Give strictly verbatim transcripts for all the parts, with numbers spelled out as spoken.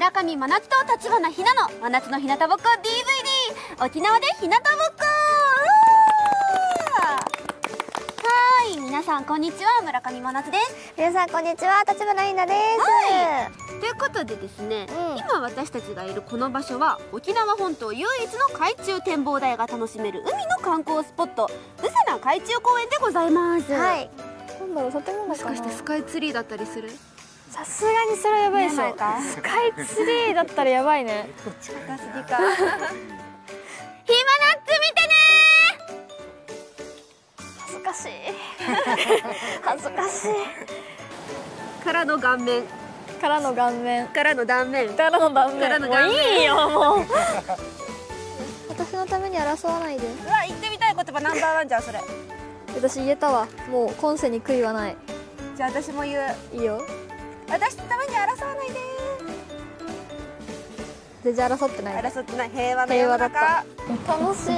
村上真夏と橘ひなの真夏の日向ぼっこ ディーブイディー 沖縄で日向ぼっこ。はーい、皆さんこんにちは、村上真夏です。 皆さんこんにちは、橘ひなです。 はい、ということでですね、 うん、 今私たちがいるこの場所は沖縄本島唯一の海中展望台が楽しめる海の観光スポット、宇瀬名海中公園でございます。 はい、なんだろう、建物かな。 もしかしてスカイツリーだったりする？ さすがにそれはやばいでしょ。スカイツリーだったらやばいね。 近すぎか。ひまなっつ見てね。 恥ずかしい。恥ずかしい。 からの顔面。 からの顔面。 からの断面。 からの断面。 からの断面。 もういいよもう。私のために争わないで。 うわ、言ってみたい言葉ナンバーワンじゃんそれ。 私言えたわ。もう今世に悔いはない。 じゃあ私も言う。 いいよ。 私のために争わないで。 全然争ってない。 争ってない。平和の世の中。 楽しい。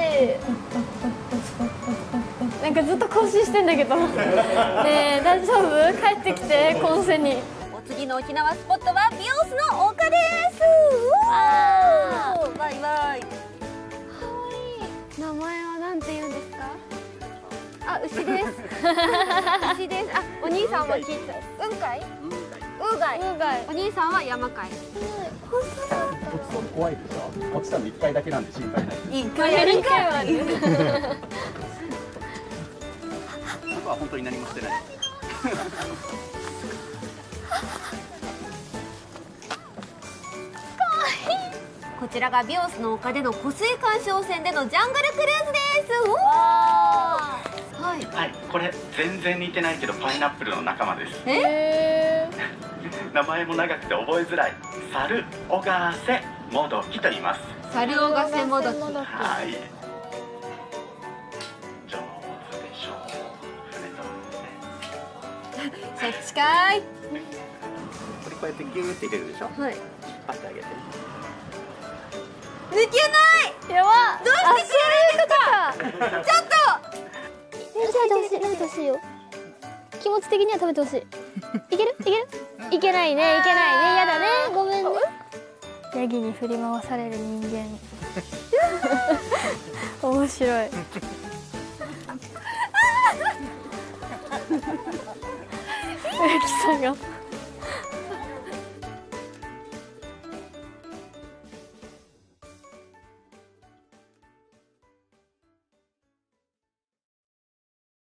なんかずっと更新してんだけど。ねえ、大丈夫？帰ってきて今世に。 お次の沖縄スポットはビオスの丘です。 わー。バイバイ。名前はなんて言うんですか？あ、牛です。牛です。あ、お兄さんは聞いた。雲海？ウーガイ。ウーガイ。お兄さんは山海。 本当だ。 怖いでしょ。落ちたの一回だけなんで心配ない。 一回やるんかい。 僕は本当に何もしてない。 こちらがビオスの丘での湖水鑑賞船でのジャングルクルーズです。おお。はい。 はい、これ全然似てないけどパイナップルの仲間です。 え名前も長くて覚えづらい。サルオガセモドキと言います。 サルオガセモドキ。 はい。上手でしょう。船とね。 そっちかい。 これこうやってギューって入れるでしょ。 はい。 引っ張ってあげて。 抜けない。 やば。 どうしてくれるんですか。ちょっと。 食べてほしい、食べてほしいよ。気持ち的には食べてほしい。いける？いける？いけないね、いけないね、やだね、ごめんね。ヤギに振り回される人間。面白い。植木さんが。